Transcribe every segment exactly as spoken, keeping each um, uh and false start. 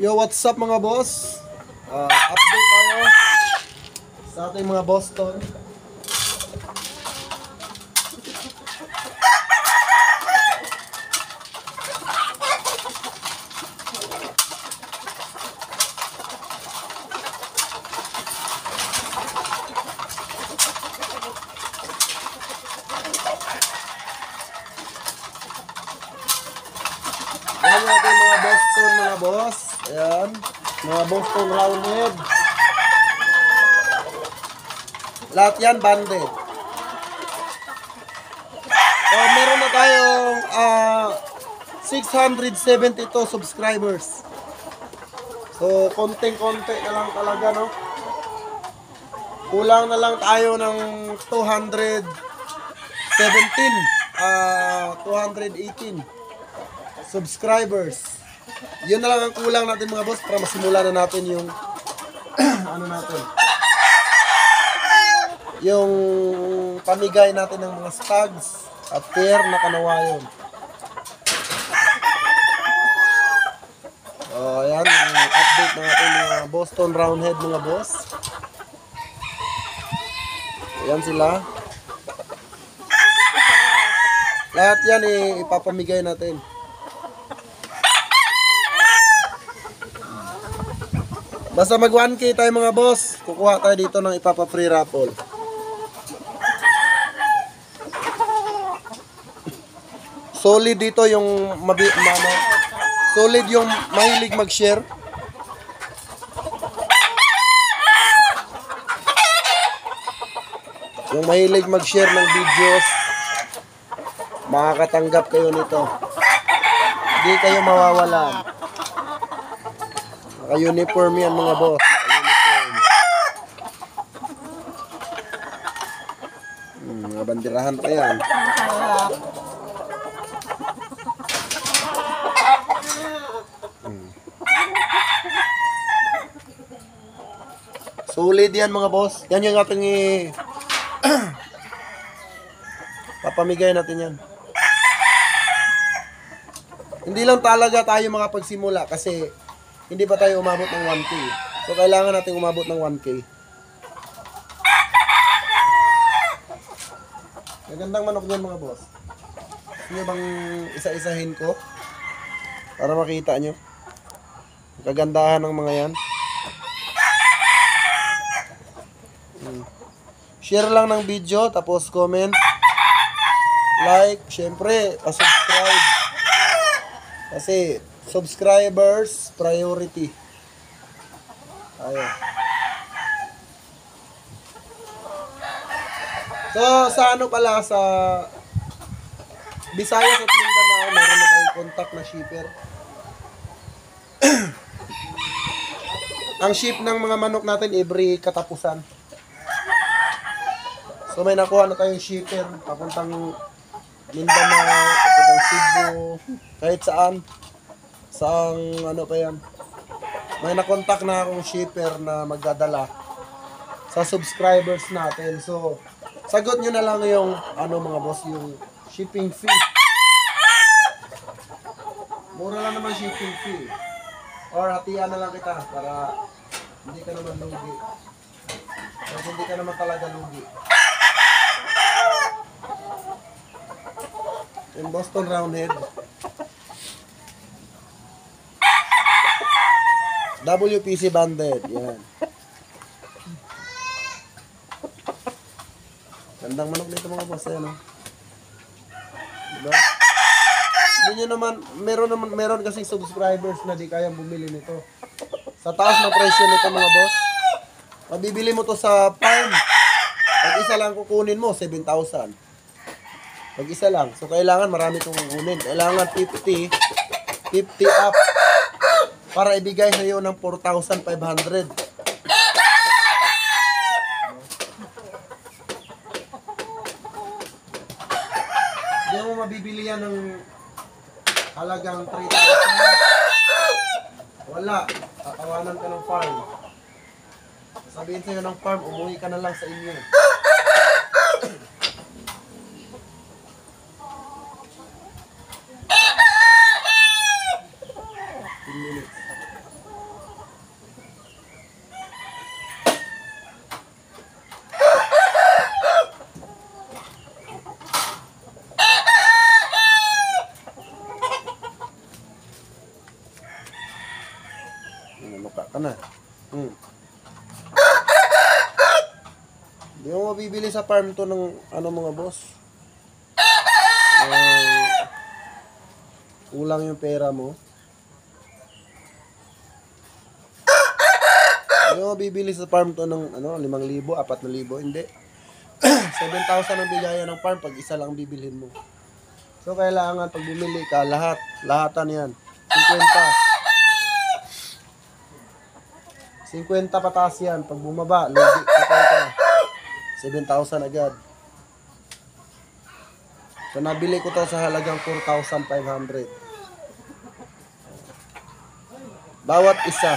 Yo, what's up mga boss? Uh, update tayo sa ating mga Boston. Yan natin mga Boston mga boss. Ayan, mga Boston roundhead. Lahat yan banded. So, meron na tayong uh, six hundred seventy-two subscribers. So, konting-konti na lang talaga, no? Kulang na lang tayo ng two hundred seventeen, uh, two hundred eighteen subscribers. Yun na lang ang kulang natin mga boss para masimulan na natin yung ano natin, yung pamigay natin ng mga stags at pair na kanawayon. So ayan, yung update ng ating mga Boston roundhead mga boss. Ayan sila. Lahat yan eh, ipapamigay natin. Basta mag one K tayo mga boss, kukuha tayo dito ng ipapa-free raffle. Solid dito yung mabi mano. Solid yung mahilig mag-share. Yung mahilig mag-share ng videos, makakatanggap kayo nito. Hindi kayo mawawalan. Naka-uniform yan mga boss. Naka-uniform. Hmm, mga bandirahan pa yan. Hmm. Solid yan mga boss. Yan yung ating i- papamigay natin yan. Hindi lang talaga tayo makapagsimula kasi hindi pa tayo umabot ng one K. So, kailangan natin umabot ng one K. Magandang manok yan mga boss. Gusto nyo bang isa-isahin ko? Para makita nyo. Kagandahan ng mga yan. Hmm. Share lang ng video, tapos comment. Like, syempre, pa-subscribe. Kasi, subscribers priority. Ayun. So, sa ano pala, sa Visayas at Mindanao, meron na tayong contact na shipper. Ang ship ng mga manok natin every katapusan. So, may nakuha na tayong shipper papuntang Mindanao, papuntang Cebu, kahit saan. Sang ano pa yan, may nakontak na akong shipper na magdadala sa subscribers natin. So sagot nyo na lang yung ano mga boss, yung shipping fee. Mura lang naman shipping fee, or hatian na lang kita para hindi ka naman lugi, or hindi ka naman talaga lugi. Yung Boston roundhead W P C banded, yan. Gandang manok nito mga boss, yan, no? Diba? Hindi nyo naman, meron naman, meron kasing subscribers na di kayang bumili nito. Sa taas ng presyo nito mga boss. Mabibili mo to sa farm. Pag isa lang kukunin mo, seven thousand. Pag isa lang. So kailangan marami kong kukunin. Kailangan fifty, fifty up. Para ibigay sa iyo ng four thousand five hundred. Hindi mo mabibili yan ng halagang three thousand. Wala. Tatawanan ka ng farm. Sabihin sa iyo ng farm, umuwi ka na lang sa inyo. fifteen minutes. Muka ka na. Hmm. Hindi mo mabibili sa farm to ng ano mga boss. Uh, kulang yung pera mo. Hindi mo mabibili sa farm to ng ano, limang libo, apat na libo. Hindi. seven thousand ang bigayan ng farm pag isa lang bibilhin mo. So, kailangan pag bumili ka, lahat, lahatan yan. fifty. fifty pataas yan. Pag bumaba, legit patay ka. seven thousand agad. So, nabili ko to sa halagang four thousand five hundred. Bawat isa.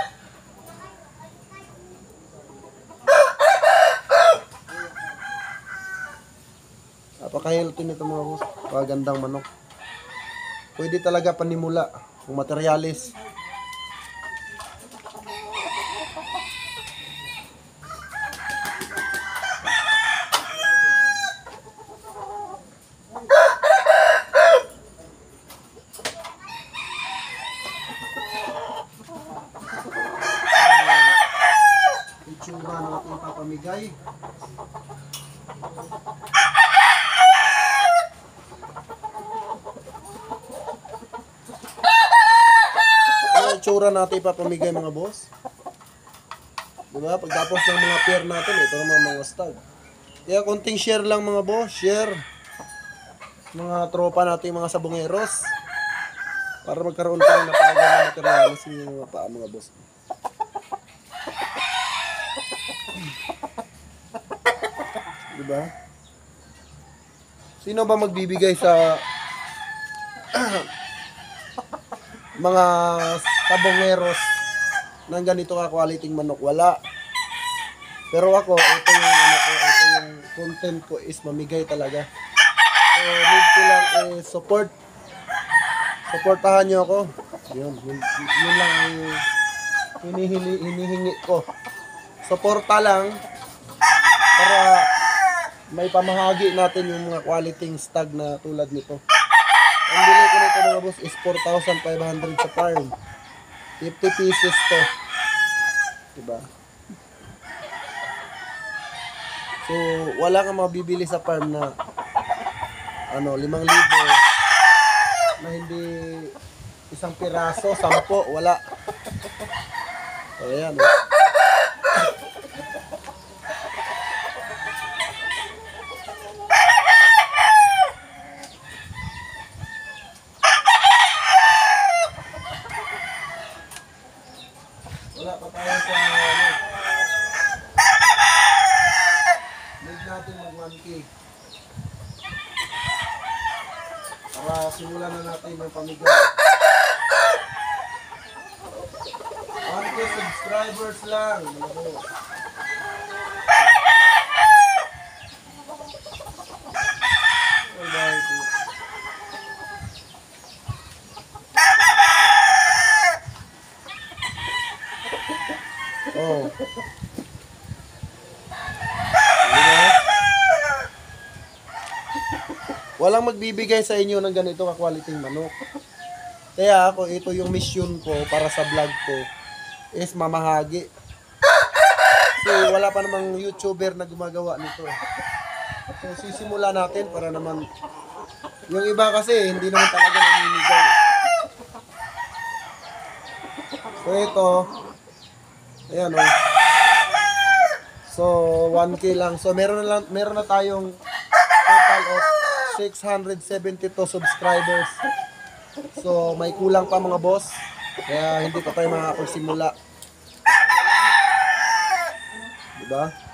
Napaka-healthy nito mga boss. Pagandang manok. Pwede talaga panimula kung materialis. Itsura ng ating papamigay. Itsura natin ipapamigay mga boss. Diba? Pagtapos ng mga pair natin, ito naman mga stag. Kaya konting share lang mga boss. Share. Mga tropa natin, mga sabongeros. Para magkaroon tayo na paagad na materialis yung mga paa mga boss. Diba? Sino ba magbibigay sa mga sabongeros ng ganito ka quality manok? Wala. Pero ako, ito yung ano ko, ito yung content ko is mamigay talaga. So, need ko lang eh, support. Supportahan nyo ako. Yun, yun, yun lang ang hinihili, hinihingi ko. Suporta lang para may pamahagi natin yung mga quality stag na tulad nito. Ang bili ko nito mga boss is four thousand five hundred sa farm. fifty pieces to. Diba? So, wala kang mabibili sa farm na ano, limang libo na hindi isang piraso, sampo, wala. So, ayan. Wala pa tayo sa ano. Need natin mag one K. Para simulan na natin yung pamigay. one K subscribers lang. Alright. Oh. Diba? Walang magbibigay sa inyo ng ganito ka-quality manok. Kaya ako, ito yung mission ko para sa vlog ko is mamahagi. Kasi wala pa namang YouTuber na gumagawa nito. So sisimula natin para naman yung iba kasi hindi naman talaga namimigay. So ito, ayan o. Oh. So one K lang. So meron na lang, meron na tayong total of six hundred seventy-two subscribers. So may kulang pa mga boss. Kaya hindi pa tayo makakapagsimula. Diba?